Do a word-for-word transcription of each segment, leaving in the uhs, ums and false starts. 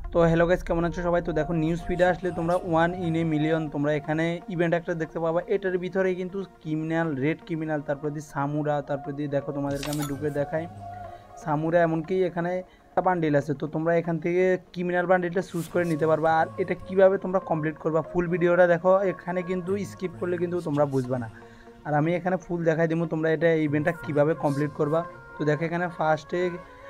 তো hello guys, কেমন আছো সবাই? তো দেখো নিউজ ফিডে আসলে তোমরা ওয়ান ইন এ মিলিয়ন তোমরা এখানে ইভেন্ট একটা দেখতে পাবা। এটার ভিতরে কিন্তু ক্রিমিনাল, রেড ক্রিমিনাল, তারপর দিয়ে সামুরা, তারপর দিয়ে দেখো তোমাদেরকে আমি ঢুকে দেখাই সামুরা, এমনকি এখানে বান্ডিল আছে। তো তোমরা এখান থেকে ক্রিমিনাল বান্ডিলটা চুজ করে নিতে পারবা। আর এটা কিভাবে তোমরা কমপ্লিট করবা ফুল ভিডিওটা দেখো। এখানে কিন্তু স্কিপ করলে কিন্তু তোমরা বুঝবা না, আর আমি এখানে ফুল দেখাই দিব তোমরা এটা ইভেন্টটা কিভাবে কমপ্লিট করবা। তো দেখো এখানে ফার্স্টে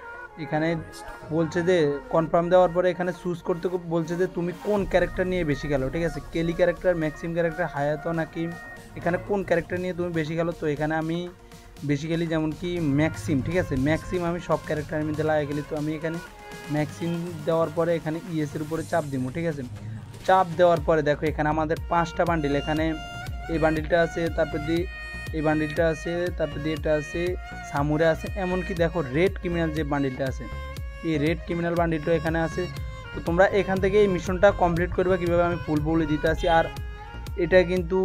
এখানে বলছে যে কনফার্ম দেওয়ার পরে এখানে চুজ করতে বলছে যে তুমি কোন ক্যারেক্টার নিয়ে বেশি খেলো, ঠিক আছে? Kelly character, Maxim character, Hayato নাকি এখানে কোন ক্যারেক্টার নিয়ে তুমি বেশি খেলো। তো এখানে আমি বেসিক্যালি যেমন কি ম্যাক্সিম, ঠিক আছে? ম্যাক্সিম আমি সব ক্যারেক্টারের মধ্যে লাগিয়ে গেলি। তো আমি এখানে ম্যাক্সিম দেওয়ার পরে এখানে ইএসের উপরে চাপ দিব, ঠিক আছে? চাপ দেওয়ার পরে দেখো এখানে আমাদের পাঁচটা বান্ডিল, এখানে এই বান্ডিলটা আছে, তারপর দিয়ে এই বান্ডিলটা আছে, তারপর দিয়ে এটা আছে, সামুরে আছে, এমনকি দেখো রেড ক্রিমিনাল যে বান্ডিলটা আছে, এই রেড ক্রিমিনাল বান্ডিলটা এখানে আছে। তো তোমরা এখান থেকে এই মিশনটা কমপ্লিট করবে কীভাবে আমি ফুল বলে দিতে আসি। আর এটা কিন্তু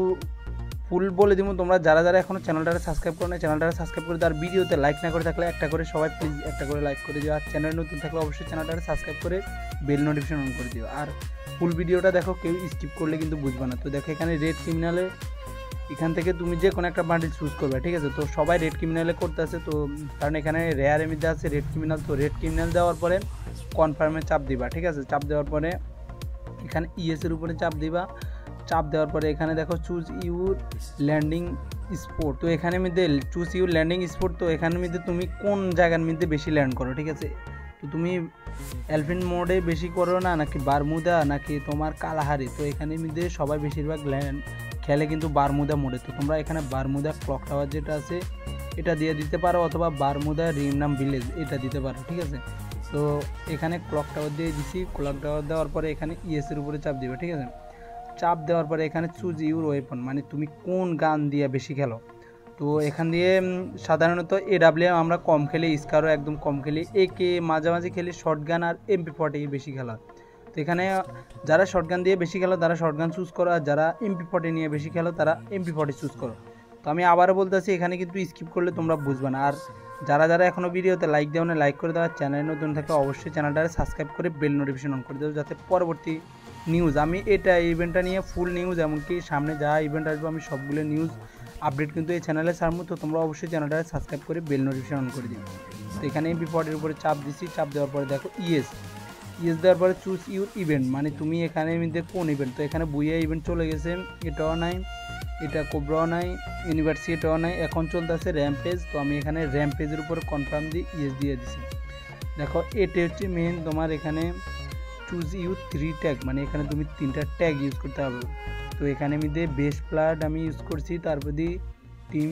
ফুল বলে দিব, তোমরা যারা যারা এখনও চ্যানেলটাকে সাবস্ক্রাইব করো না চ্যানেলটাকে সাবস্ক্রাইব করে, তার ভিডিওতে লাইক না করে থাকলে একটা করে সবাই প্লিজ একটা করে লাইক করে দিও। আর চ্যানেল নতুন থাকলে অবশ্যই চ্যানেলটাকে সাবস্ক্রাইব করে বেল নোটিফিকেশন অন করে দিও। আর ফুল ভিডিওটা দেখো, কেউ স্কিপ করলে কিন্তু বুঝবে না। তো দেখো এখানে রেড ক্রিমিনালে এখান থেকে তুমি যে কোনো একটা বান্ডিল চুজ করবে, ঠিক আছে? তো সবাই রেড ক্রিমিনালে করতে আছে, তো কারণ এখানে রেয়ারের মধ্যে আছে রেড ক্রিমিনাল। তো রেড ক্রিমিনাল দেওয়ার পরে কনফার্মে চাপ দিবা, ঠিক আছে? চাপ দেওয়ার পরে এখানে ইএসের উপরে চাপ দিবা। চাপ দেওয়ার পরে এখানে দেখো চুজ ইউর ল্যান্ডিং স্পট। তো এখানে মধ্যে চুজ ইউর ল্যান্ডিং স্পট, তো এখানের মধ্যে তুমি কোন জায়গার মধ্যে বেশি ল্যান্ড করো, ঠিক আছে? তো তুমি এলফিন মোডে বেশি করো না, নাকি বারমুদা, নাকি তোমার কালাহারি? তো এখানের মধ্যে সবাই বেশিরভাগ ল্যান্ড খেলে কিন্তু বারমুদা মোডে। তো তোমরা এখানে বারমুদা ক্লক টাওয়ার যেটা আছে এটা দিয়ে দিতে পারো, অথবা বারমুদা রিমনাম ভিলেজ এটা দিতে পারো, ঠিক আছে? তো এখানে ক্লক টাওয়ার দিয়ে দিছি। ক্লক টাওয়ার দেওয়ার পরে এখানে ইএসের উপরে চাপ দিবে, ঠিক আছে? চাপ দেওয়ার পরে এখানে চুজ ইউর ওয়েপন, মানে তুমি কোন গান দিয়ে বেশি খেলো। তো এখান দিয়ে সাধারণত এডাব্লিউ আমরা কম খেলি, স্কারও একদম কম খেলি, একে মাঝে মাঝে খেলি, শর্ট গান আর এমপি ফর্টি বেশি খেলা। তো এখানে যারা শর্ট গান দিয়ে বেশি খেলো তারা শর্ট গান চুজ করো, আর যারা এমপি ফর্টি নিয়ে বেশি খেলো তারা এমপি ফর্টি চুজ করো। তো আমি আবারও বলতেছি, এখানে কিন্তু স্কিপ করলে তোমরা বুঝবে না। আর যারা যারা এখনও ভিডিওতে লাইক দেও না, লাইক করে দেওয়া, চ্যানেল নতুন থাকলে অবশ্যই চ্যানেলটাকে সাবস্ক্রাইব করে বেল নোটিফিকেশন অন করে দেবো, যাতে পরবর্তী নিউজ আমি এটা ইভেন্টটা নিয়ে ফুল নিউজ, এমনকি সামনে যা ইভেন্ট আসবে আমি সবগুলো নিউজ আপডেট কিন্তু এই চ্যানেলে ছাড়বো। তো তোমরা অবশ্যই চ্যানেলটাকে সাবস্ক্রাইব করে বেল নোটিফিকেশন অন করে দিও। তো এখানে এমপি ফর্টির উপরে চাপ দিচ্ছি। চাপ দেওয়ার পরে দেখো ইয়েস, ইয়েস দেওয়ার পরে চুজ ইউর ইভেন্ট, মানে তুমি এখানে মধ্যে কোন ইভেন্ট। তো এখানে বুইয়া ইভেন্ট চলে গেছে, এটাও নাই, এটা কোবরাও নাই, ইউনিভার্সিটি এটাও নাই, এখন চলতেছে র্যাম্পেজ। তো আমি এখানে র্যাম্পেজের উপরে কনফার্ম দিয়ে ইয়েস দিয়ে দিছি। দেখো এটা হচ্ছে মেন তোমার এখানে চুজ ইউ থ্রি ট্যাগ, মানে এখানে তুমি তিনটা ট্যাগ ইউজ করতে হবে। তো এখানে মধ্যে বেস্ট প্লাট আমি ইউজ করছি, তারপর দিয়ে টিম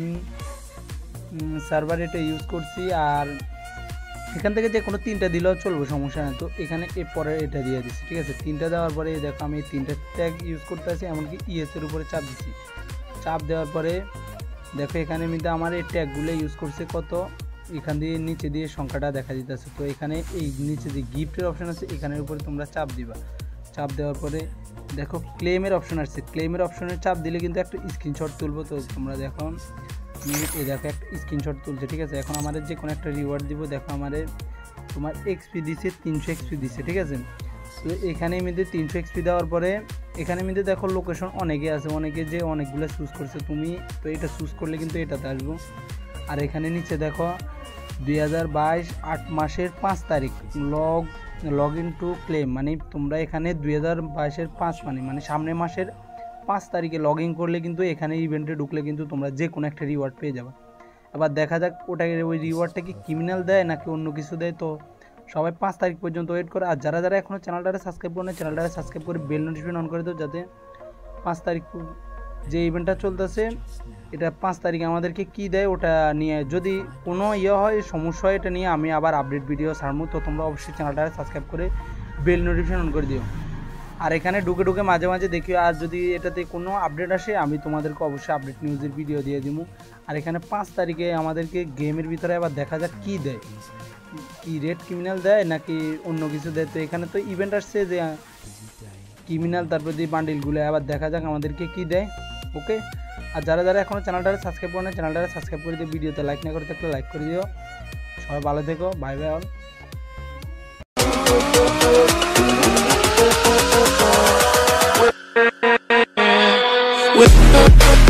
সার্ভার এটা ইউজ করছি, আর এখান থেকে যে কোনো তিনটা দিলেও চলবে, সমস্যা না। তো এখানে এ পরে এটা দিয়ে দিচ্ছি, ঠিক আছে? তিনটা দেওয়ার পরে দেখো আমি তিনটা ট্যাগ ইউজ করতে আছি, এমনকি ইএসের উপরে চাপ দিচ্ছি। চাপ দেওয়ার পরে দেখো এখানে মধ্যে আমার এই ট্যাগগুলো ইউজ করছে কত, এখান দিয়ে নিচে দিয়ে সংখ্যাটা দেখা দিতেছে। তো এখানে এই নিচে যে গিফটের অপশন আছে এখানের উপরে তোমরা চাপ দিবা। চাপ দেওয়ার পরে দেখো ক্লেমের অপশন আসছে, ক্লেমের অপশনের চাপ দিলে কিন্তু একটা স্ক্রিনশট তুলবো। তো তোমরা দেখো এই দেখো একটা স্ক্রিনশট তুলছে, ঠিক আছে? এখন আমাদের যে কোনো একটা রিওয়ার্ড দিব। দেখো আমাদের তোমার এক্সপি দিচ্ছে, তিনশো এক্সপি দিচ্ছে, ঠিক আছে? তো এখানে মধ্যে তিনশো এক্সপি দেওয়ার পরে এখানে মধ্যে দেখো লোকেশন অনেকে আছে, অনেকে যে অনেকগুলো চুজ করছে তুমি। তো এটা চুজ করলে কিন্তু এটাতে আসবো। আর এখানে নিচে দেখো দুই হাজার বাইশ আট মাসের পাঁচ তারিখ log log in to claim, মানে তোমরা এখানে দুই হাজার বাইশের পাঁচ মানে মানে সামনের মাসের পাঁচ তারিখে লগ ইন করলে কিন্তু এখানে ইভেন্টে ঢুকলে কিন্তু তোমরা যে কোনো একটা রিওয়ার্ড পেয়ে যাবে। এবার দেখা যাক ওটাকে ওই রিওয়ার্ডটা কি ক্রিমিনাল দেয় নাকি অন্য কিছু দেয়। তো সবাই পাঁচ তারিখ পর্যন্ত ওয়েট করে। আর যারা যারা এখনও চ্যানেলটাকে সাবস্ক্রাইব করে না চ্যানেলটাকে সাবস্ক্রাইব করে বেল নোটিফিকেশন অন করে দাও, যাতে পাঁচ তারিখ যে ইভেন্টটা চলতেছে এটা পাঁচ তারিখে আমাদেরকে কি দেয় ওটা নিয়ে যদি কোনো ইয়ে হয়, সমস্যা হয়, এটা নিয়ে আমি আবার আপডেট ভিডিও ছাড়বো। তো তোমরা অবশ্যই চ্যানেলটাকে সাবস্ক্রাইব করে বেল নোটিফিকেশন অন করে দিও। আর এখানে ঢুকে ঢুকে মাঝে মাঝে দেখি, আর যদি এটাতে কোনো আপডেট আসে আমি তোমাদেরকে অবশ্যই আপডেট নিউজের ভিডিও দিয়ে দিব। আর এখানে পাঁচ তারিখে আমাদেরকে গেমের ভিতরে আবার দেখা যাক কী দেয়, কি রেড ক্রিমিনাল দেয় নাকি অন্য কিছু দেয়। তো এখানে তো ইভেন্ট আসছে যে ক্রিমিনাল, তারপর দিয়ে বান্ডিলগুলো, আবার দেখা যাক আমাদেরকে কি দেয়। ওকে, আর যারা যারা এখনও চ্যানেলটাকে সাবস্ক্রাইব করে না চ্যানেলটাকে সাবস্ক্রাইব করে দিও, ভিডিওতে লাইক না করে থাকলে লাইক করে দিও। সবাই ভালো থেকো, বাই বাই অল। with